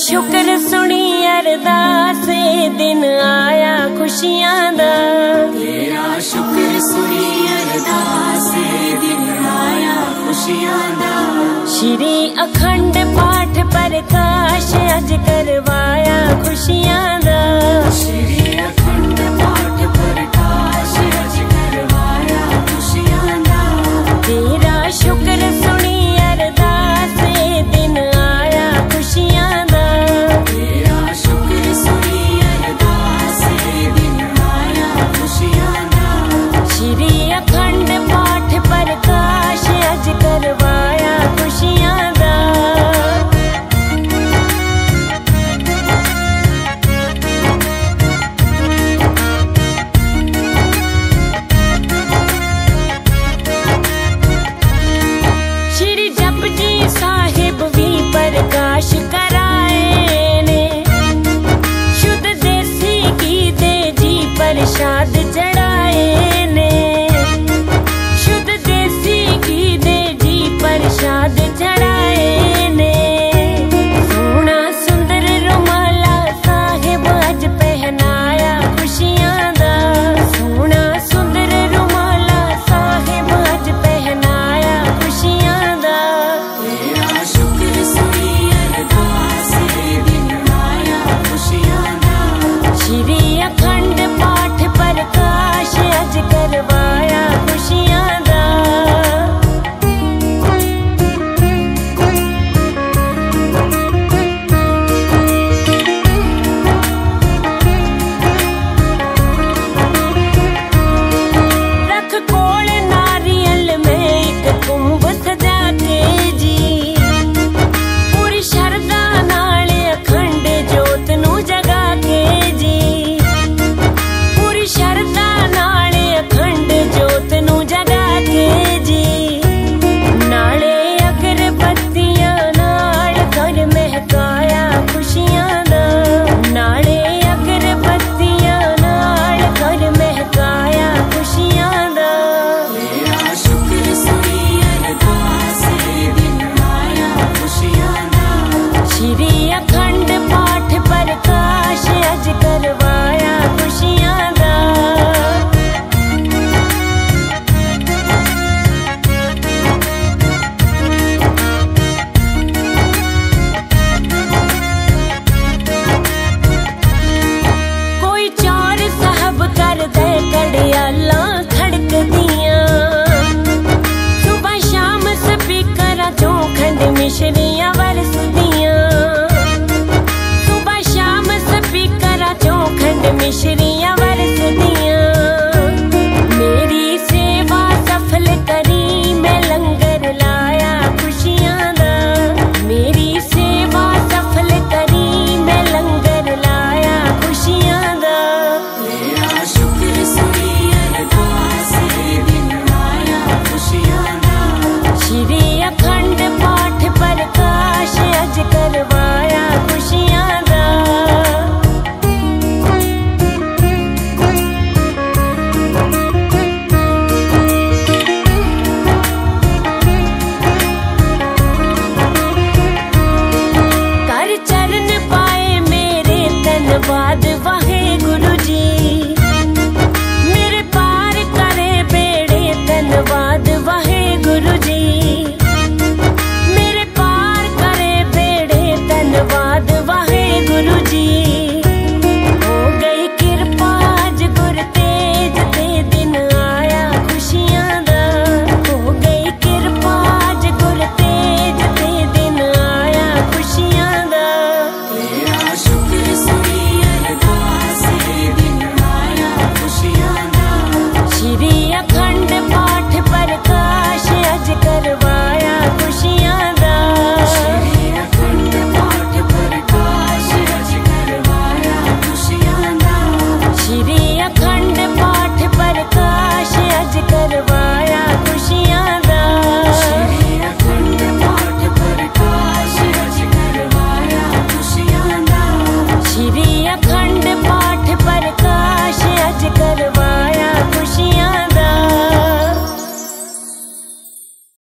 शुक्र सुनी अरदास दिन आया खुशियां दा। तेरा शुक्र सुनी अरदास दिन आया खुशियां दा। श्री अखंड पाठ प्रकाश अज करवाया खुशियां दा। श्री अखंड पाठ प्रकाश अज करवाया खुशियां दा। तेरा शुक्र सुनी अरदास दिन आया खुशियां दा। तेरा शुक्र सुनी अरदास दिन आया खुशियां दा। श्री अखंड पाठ प्रकाश अज करवाया खुशियां दा। श्री जपजी साहिब भी प्रकाश कराए ने। शुद्ध देसी घी दे जी प्रसाद चढ़ाए ने। शुद्ध देसी घी दे जी प्रसाद चढ़ाए ने। सोना सुंदर रुमाला साहिब अज पहनाया खुशियां दा। सोना सुंदर रुमाला साहिब अज पहनाया खुशियां दा। तेरा शुक्र सुनी अरदास दिन आया खुशियां दा। श्री अखंड पाठ प्रकाश अज करवाया खुशियां दा। रख कोल नारियल में एक कुंभ सजा के जी। पूरी शरदा नाल अखंड जोत नू जगा के जी। पूरी शरदा नाल अखंड जोत नू जगा के जी। नाले अगरबत्तियां नाल घर महकाया खुशियां दा। नाले अगरबत्तियां नाल घर महकाया खुशियां दा। तेरा शुक्र सुनी अरदास दिन आया खुशियां दा। श्री अखंड पाठ प्रकाश अज करवाया खुशियां दा। कोई चार साहब कर दे कड़ियाला खड़क दियां। सुबह शाम स्पीकर चों खंड मिश्रियां वरस दियां। सुबह शाम स्पीकर चों खंड मिश्रियां वरस दियां। मेरी सेवा सफल करी मैं लंगर लाया खुशियां दा। मेरी सेवा सफल करी मैं लंगर लाया खुशियां दा। तेरा शुक्र सुनी अरदास दिन आया खुशियां दा। श्री अखंड पाठ प्रकाश अज करवाया खुशियां दा। कर चरण पाए मेरे धन्यवाद वाहे गुरु जी।